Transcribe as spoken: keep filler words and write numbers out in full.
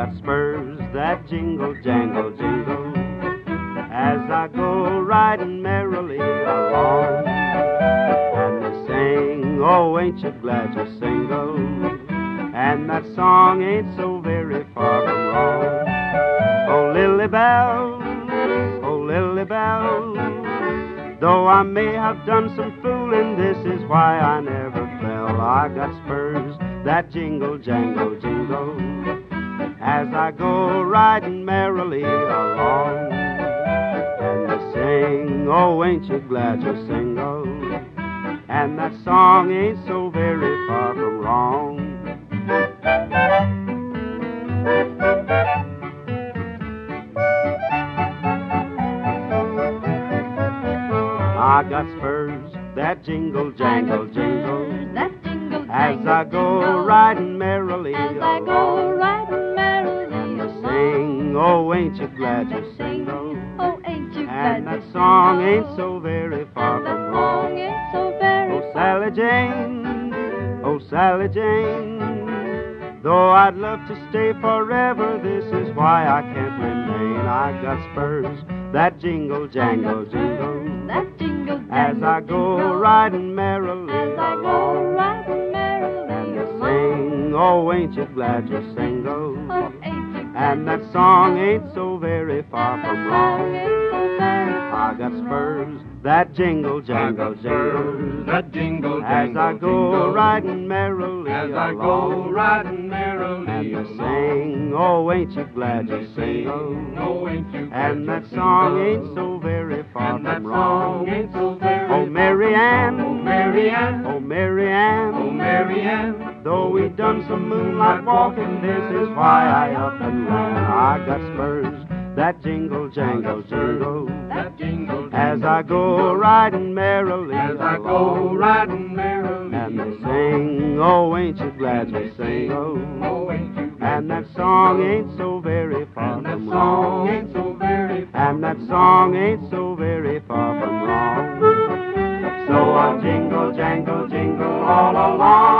got spurs that jingle, jangle, jingle as I go riding merrily along. And they sing, oh, ain't you glad you're single? And that song ain't so very far from wrong. Oh, Lily Bell, oh, Lily Bell, though I may have done some fooling, this is why I never fell. I got spurs that jingle, jangle, jingle as I go riding merrily along. And they sing, oh, ain't you glad you're single? And that song ain't so very far from wrong. I got spurs that jingle, jangle, jingle, that jingle, as jangle, I go jingle, riding merrily as along. I go riding merrily along. Sing, oh, ain't you glad you're single? Oh, ain't you glad And that you're song single? ain't so very far And from that wrong. song ain't so very Oh, far Sally from Jane, oh, Sally Jane, though I'd love to stay forever, this is why I can't remain. I got spurs that jingle, jangle, jingle, that jingle, as jangle, I go jingle, riding merrily as I along. go riding merrily And they along. sing, oh, ain't you glad you're single? Oh, ain't you glad And that you're song single? ain't so very far And from that wrong. song ain't so very far I got from spurs wrong. that jingle, I jangle, got jingle spurs that jingle, as jangle, I go jingle, riding merrily as along. I go riding merrily And they along. sing, oh, ain't you glad And you're they single? sing, oh, ain't you glad And you're that song single? ain't so very far And that from song wrong. ain't so very Oh, Mary Ann, Oh, Mary Ann, oh, Mary Ann, oh, Mary Ann, though we done some moonlight walking, this is why I up and ran. I got spurs that jingle, jangle, jingle that jingle, as jingle, I go jingle, riding merrily as I go along. riding merrily And they along. sing, oh, ain't you glad And they you're sing, single? oh, ain't you glad And that you're song single? ain't so very far And that from song wrong. ain't so very far And that from song wrong. ain't so very far from wrong. So I jingle, jangle, jingle all along.